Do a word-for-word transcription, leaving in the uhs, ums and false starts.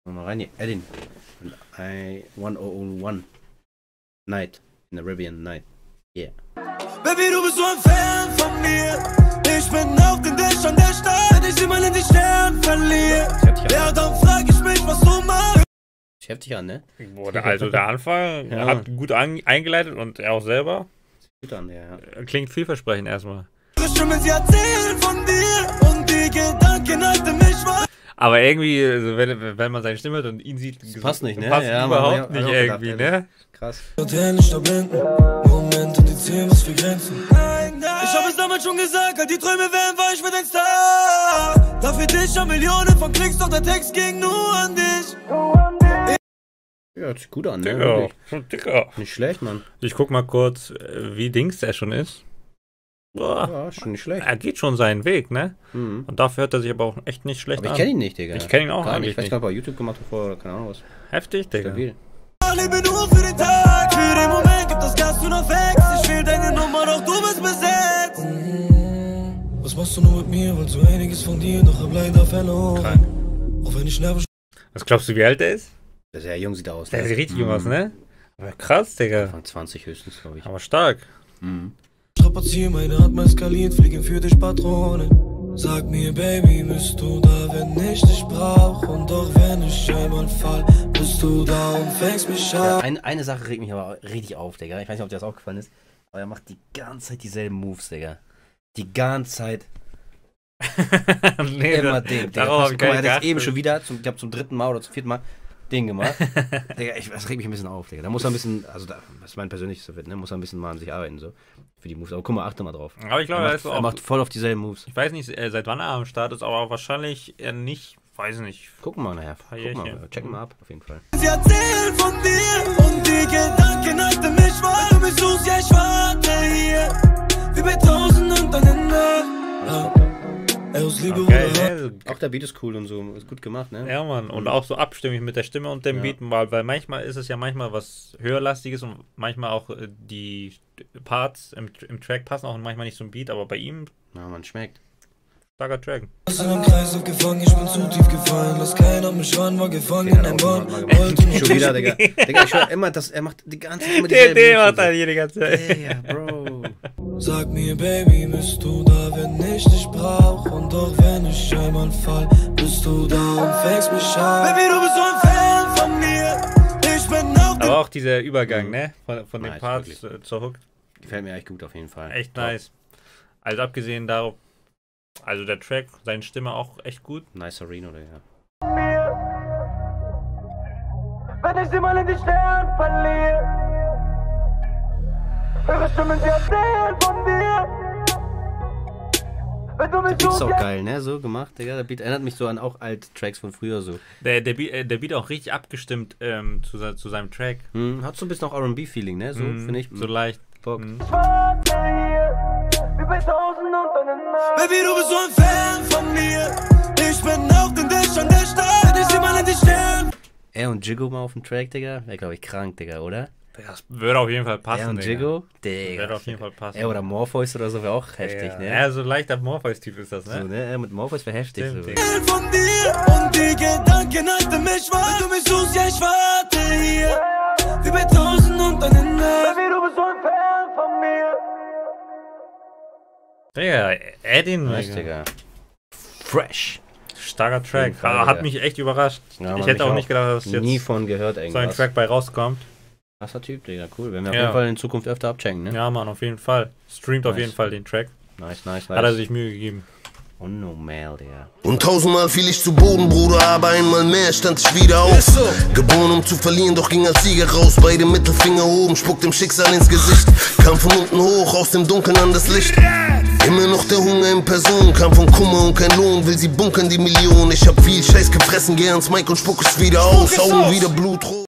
Mal rein hier. Edin. I hundertundeins Night. In the Arabian Night. Yeah. Baby, du bist so ein Fan von mir. Ich bin auf dem Tisch an der Stadt. Ich immer in die Sterne verliere. Ja, dann frag ich mich, was du machst. Sieht heftig an, ne? Boah, der, also der Anfang Ja. hat gut an, eingeleitet und er auch selber. Sieht gut an, ja. ja. Klingt vielversprechend erstmal. Stimmen, sie erzählen von dir. Und die Gedanken halten mich wach. Aber irgendwie, also wenn, wenn man seine Stimme hört und ihn sieht, Das passt nicht, ne? passt Ja, überhaupt man hat nicht auch gedacht, irgendwie, ehrlich. ne? Krass. Hotel nicht verbinden. Momente, die ziehen was für Grenzen. Nein, nein. Ich hab es damals schon gesagt, all die Träume wären weich für den Star. Dafür dich an Millionen von Klicks, doch der Text ging nur an dich. Ja, hört sich gut an, ne? Dicker, Wirklich. schon dicker. Nicht schlecht, Mann. Ich guck mal kurz, wie Dings der schon ist. Boah, Ja, schon nicht schlecht. er geht schon seinen Weg, ne? Mhm. Und dafür hört er sich aber auch echt nicht schlecht Aber ich an. kenne ihn nicht, Digga. Ich kenn ihn auch Gar eigentlich nicht. Ich weiß nicht. gar nicht, ob er YouTube gemacht hat vorher oder keine Ahnung was. Heftig, Digga. Stabil. Ich lebe nur für den Tag, für den Moment gibt das Gas nur noch weg. Ich will deine Nummer, doch du bist besetzt. Mhm. Was machst du nur mit mir, weil so einiges von dir, doch hab leider verloren. Krank. Auch wenn ich nervös. Was glaubst du, wie alt der ist? Der ist ja jung, sieht er aus. Der ne? sieht richtig Mhm. jung aus, ne? Aber krass, Digga. Anfang zwanzig höchstens, glaube ich. Aber stark. Mhm. Strapazier, meine Atme eskaliert, fliegen für dich Patronen. Sag mir, Baby, bist du da, wenn ich dich brauch? Und doch wenn ich einmal fall, bist du da und fängst mich Ja, an. eine, eine Sache regt mich aber richtig auf, Digga. Ich weiß nicht, ob dir das aufgefallen ist, aber er macht die ganze Zeit dieselben Moves, Digga. Die ganze Zeit. nee, Immer da- den. Digga. darauf hab Guck ich mal, gar er hat nicht jetzt eben geachtet. schon wieder, zum, ich glaube zum dritten Mal oder zum vierten Mal, den gemacht. Digga, ich, das regt mich ein bisschen auf, Digga. Da muss er ein bisschen, also da, das ist mein persönliches Fit, ne? Muss er ein bisschen mal an sich arbeiten, so. Für die Moves. Aber guck mal, achte mal drauf. Aber ich glaube, er, er macht, ist er auch. macht voll auf dieselben Moves. Ich weiß nicht, äh, seit wann er am Start ist, aber wahrscheinlich eher nicht. Weiß nicht. Gucken wir mal nachher. Guck Jährchen. mal, checken mal ab, auf jeden Fall. Sie erzählen von dir und die Gedanken halten mich wach. Wenn du mich suchst, ja, ich warte hier. Wie bei tausend untereinander. Ey, aus Liebe Okay, oder ne? so- Auch der Beat ist cool und so, ist gut gemacht, ne? Ja, Mann. Und auch so abstimmig mit der Stimme und dem Ja. Beat, weil, weil manchmal ist es ja manchmal was höherlastiges und manchmal auch äh, die Parts im, im Track passen auch und manchmal nicht zum Beat, aber bei ihm Na, man schmeckt. starker Track. in einem Kreis gefangen, ich bin zu tief gefallen. Lass keiner mich ran, war gefangen Der in hat einem auch Bahn. schon mal gemacht. Wollte nur Schon wieder, Digga. Digga, ich schwör immer, dass er macht die ganze Zeit immer Der, dieselben der Moves macht und halt hier die ganze Zeit. so. Digga, Bro. Sag mir, Baby, bist du da, wenn ich dich brauch? Und doch wenn ich einmal fall, bist du da und fängst mich an. Baby, du bist so ein Fan von mir. Ich bin auf dem Aber auch dieser Übergang, ne? Von, von den Nice, Parts äh, zur Hook. Gefällt mir echt gut auf jeden Fall. Echt Top. nice. Also abgesehen darauf, also der Track, seine Stimme auch echt gut. Nice Arena, oder ja. wenn ich sie mal in die Sterne verliere. Ihre Stimmen, sie erzählen von dir. Wenn du mich Der Beat ist suchst, auch ja, geil, ne? So gemacht, Digga. Der Beat erinnert mich so an auch alte Tracks von früher so. Der, der, Beat, äh, der Beat auch richtig abgestimmt ähm, zu, se- zu seinem Track. Hm, hat so ein bisschen auch R und B-Feeling, ne? So, Mhm, finde ich. So leicht. Bock. Mhm. warte hier, wie bei tausend untereinander. Baby, du bist so ein Fan von mir. Ich bin auf dem Tisch an der Stadt. Wenn ich sie mal in die Sterne. Er und Jiggo mal auf dem Track, Digga. Wäre, glaube ich, krank, Digga, oder? Das würde auf jeden Fall passen. Er und Digga. Jiggo? Digga. Würde auf jeden Fall passen. Er oder Morpheus oder so wäre auch heftig, ja. ne? Ja, so leichter Morpheus-Typ ist das, ne? So, ne? Er mit Morpheus wäre heftig. Stimmt, So. Digga. von dir und die Gedanken halten mich wach. Wenn du mich suchst, ja, ich warte hier. Wie bei tausend untereinander. Baby, du bist so ein Fan von mir. Digga, Edin, Nice, Digga. Digga. Fresh. Starker jeden Track. Fall, Aber hat Digga. mich echt überrascht. Ja, ich Mann, hätte mich auch auch. nicht gedacht, dass jetzt Nie von gehört, so ein irgendwas. Track bei rauskommt. Krasser Typ, Digga. Cool. Werden wir auf Ja. jeden Fall in Zukunft öfter abchecken, ne? Ja, Mann, auf jeden Fall. Streamt auf Nice. jeden Fall den Track. Nice, nice, Hat er nice. sich Mühe gegeben. Unnormal, Digga. Und tausendmal fiel ich zu Boden, Bruder, aber einmal mehr stand ich wieder auf. Geboren um zu verlieren, doch ging als Sieger raus. Beide Mittelfinger oben, spuckt dem Schicksal ins Gesicht. Kam von unten hoch, aus dem Dunkeln an das Licht. Immer noch der Hunger in Person, kam von Kummer und kein Lohn. Will sie bunkern, die Million. Ich hab viel Scheiß gefressen, geh ans Mike und spuck es wieder aus. Augen wieder blutrot.